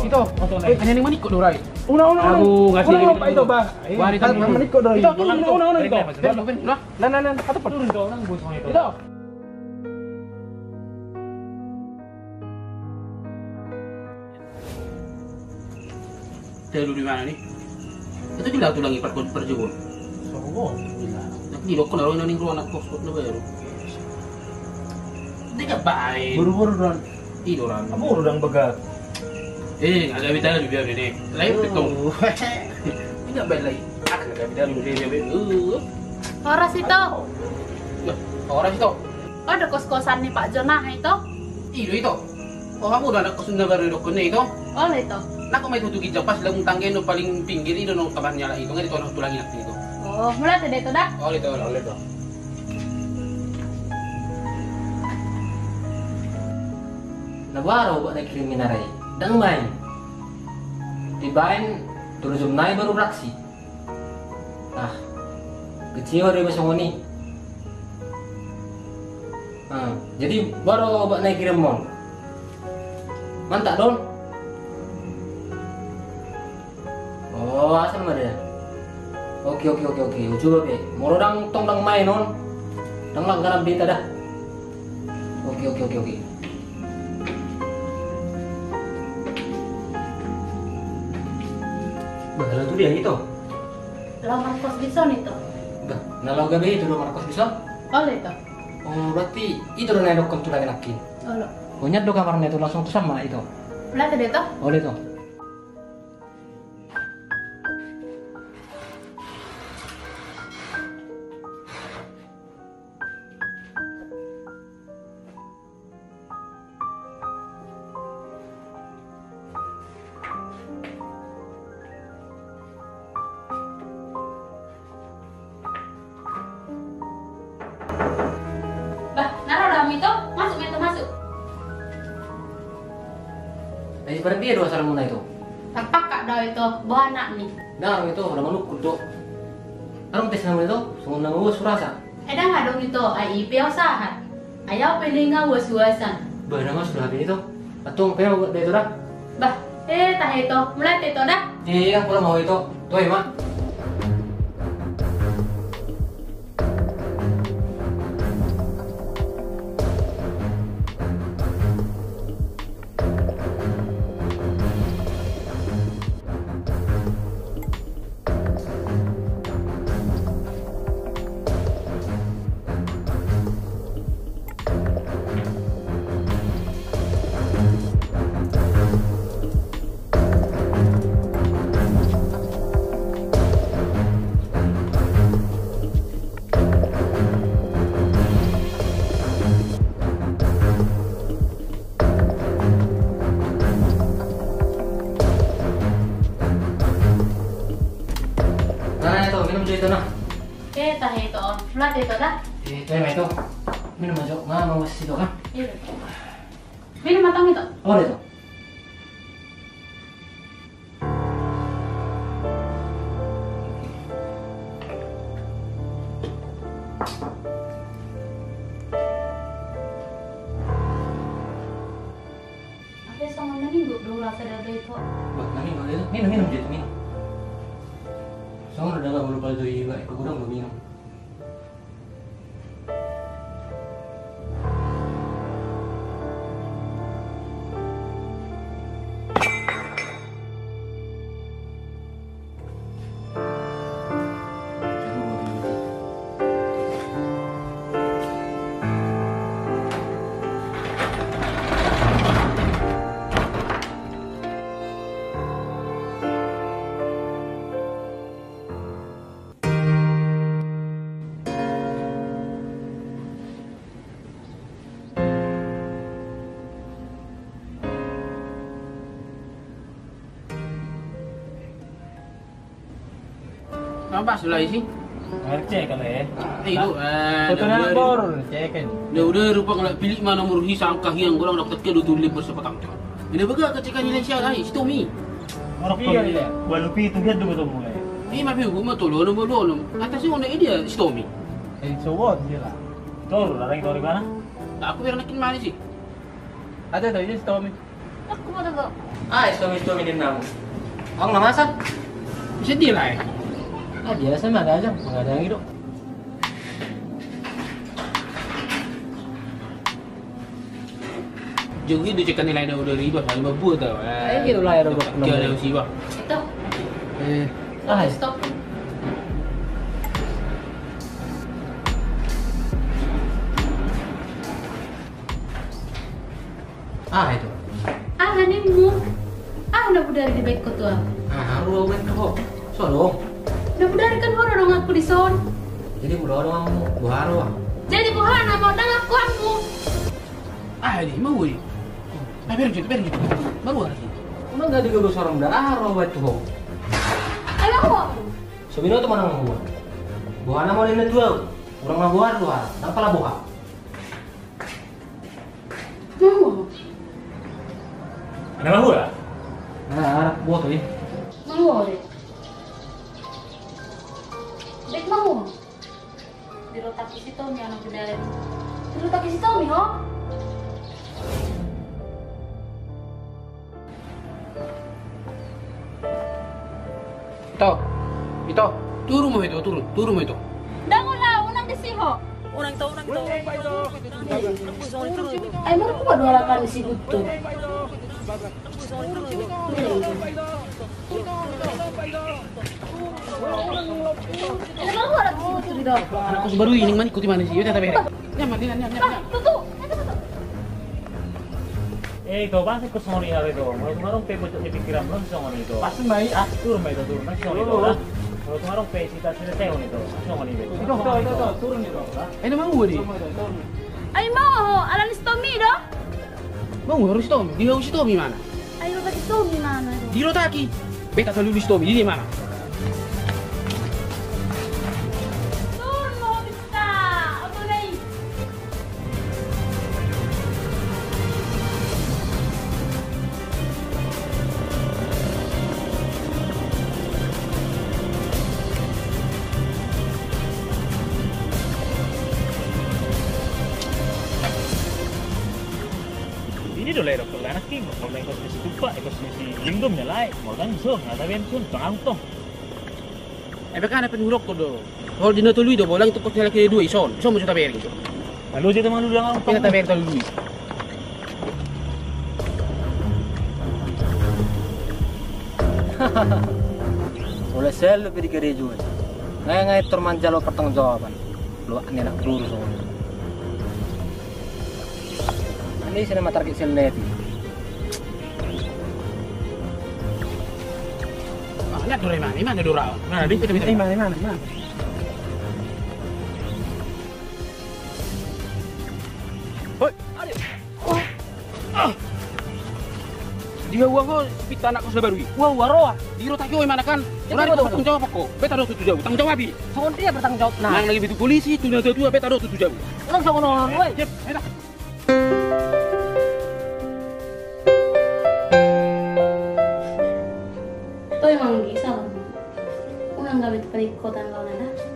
Ito. Kanya ning manikot do rai. Una. Aku ngasih Una ini pa ito ba? Wanita Kan ini. manikot do. Ito. Una ito. Ben. Lan. Kata pa. Turun to nang bos itu. Ito. Terlalu di mana nih? Itu gila tuh lagi perjuangan. So, Nak di dokon orang ning ruang anak kos na bayo. Hindi ka baik. buru-buru don. Tiduran. Kamu urang begat. Agak bita lebih biar ini. Lain petong. Tidak baik lagi. Agak bita lebih biar. Horas itu. Orang itu. Oh, ada kos-kosan nih Pak Jonah itu. Itu. Oh, kamu udah ada kos na baru dokon na ito. Oh, itu. Nak may tutugid dyan pas lang tanggen no paling pinggir ito no kaban niya ito nga dito na tulangin natin ito. Oh, mulai tadi itu dah. Oh, ito. Nagwaraw ba na kriminaray? Dangmay. Tibain, turusum na baru raksi. Kecil dari bahasa ngoni. Jadi baru ba na kirim mo. Mantap don. Oh, asal mana? Oke. Coba be. Moro dang tong dang main non. Dang lang ganap dita dah. Oke. Bahala tuh dia itu. Lamar kos bison itu. Bah, nalau gabe itu do markos bisa. Oh, itu. Oh, berarti itu do nedok kan tulangin akin. Oh, lo. Punya do kamarnya itu langsung tuh sama itu. Mulai tadi itu. Oh, itu. Bah, naruh dalam itu. Masuk. Jadi berarti dia dua salamuna itu. Tampak kak dah itu. Bawa anak nih. Nah, itu udah manuk kudo. Arang tes nama itu, sungun nama gue surasa. Dah nggak dong itu. IP usaha. Ayaw pelinga was-wasan. Bah, nama sudah habis itu. Patung peo buat dia itu dah. Bah, tah itu. Mulai itu dah. Iya, pulang mau itu. Tuh ya, Mak. Minum dulu itu nah. Tah itu. Mulai itu dah. Itu ya itu. Minum aja. Mau situ kan? Iya. Minum matang itu. Oh itu. Apa sama minggu dulu rasa ada itu. Wah, nani mau itu. Minum gitu minum. Soalnya udah nggak perlu pada dari ke gudang belum minum. Apa sudah sih? Cek kan ya. Itu Foto na bor, cekin. udah rupa kalau pilih mana nomor hisangkah yang orang dapat ke dulu bersepakam tu. Ini baga ketika nilai siapa ni? Itu mi. Orang piga dia. Walupi itu dia dulu mulai. Ini mah pilih gua tu lono lono. Atas ni orang dia stomi. So what dia lah. Tor, larang tor di mana? Aku biar nakin mana sih? Ada tuh, ini Tommy. Aku mau tunggu. Ah, suami-suami din namu. Ang namasak? Bisa dia lah. Ah, biasa mah ada aja, nggak ada yang hidup. Jadi dia cakap nilai dah udah riba, paling babu tau. Gitu lah ya udah Kira ada usi bah. Ito. Ah, Stop. itu. Ah, hanin mo. Ah, nabudari di baik ko to ah. Ah, ruang main kok. Solo. Nabudari kan horo dong aku di son. Jadi mudah orang buharo. Jadi buhana mau dang aku kamu. Ah, ini mau ni. Ah, biar gitu. Baru lagi. Emang nggak digabung seorang buharo itu. Ayo ako. Subino tuh mana mau buah? Buahana mau lihat dua. Orang mau buah dua. Nang pala buah. Mau. Ada lahu lah. Nah, buah tuh ya. Mau deh. Dek mau. Dirotak si Tommy anak budari. Dirotak si Tommy ho. Ito. Turun mo ito. Dangon lah, unang desiho. Orang tahu. Ay, mo ko dua kan si Gusto. Ano ba wala ko dito dito? Anak ko baru ini man ikuti mana sih? Tata bere. Nyam. Tutu. Ikaw, bakit ko sumali hari itu? Marong pe buat pikiran belum sumali itu. Pasti mai ah. Turun ba ito, turun. Sumali itu lah. Kalau marong pe sita sila tayo nito. Sumali itu. Ito, turun ito. Eh, naman mo di. Ay mo, alam ni Tommy do? Mau harus Tommy. Di harus Tommy mana? Ay ro si Tommy mana? Di Rotaki. Beta selalu di Tommy. Di mana? Turun mo bisa. Ako na eh. Ini do lero kalau anak king, kalau ikut misi tupa, ikut misi lingdom nyalai, mau dan so, nggak tahu sun, pangangtong. Eh, baka na penurok ko do. Kalau di natuluy do, bolang itu kos nila kaya dua ison. Ison mo sa taberi gitu. Lalu jadi teman lu yang Pina taberi taluluy. Oleh sel lebih dikerejuan. Ngayon termanja lo pertanggungjawaban. Lo ani nak lurus so. Ani sila matarget sel neti. Ah, lihat do mana? Mana do raw? Mana di kita bisa. Mana? Hoy, ada. Dia uang ko pita anak ko sa barui. Wah, waroa. Di Rotaki oy mana kan? Ora di tanggung jawab ako. Beta do tutu jauh. Tanggung jawab. Soalnya dia bertanggung jawab. Nang lagi bitu polisi, tu na tutu beta do tutu jauh. Orang sa kono, woi. Jep, eta. Ito yung mga gisa. Unang gamit pa rin ko tanggaw na na.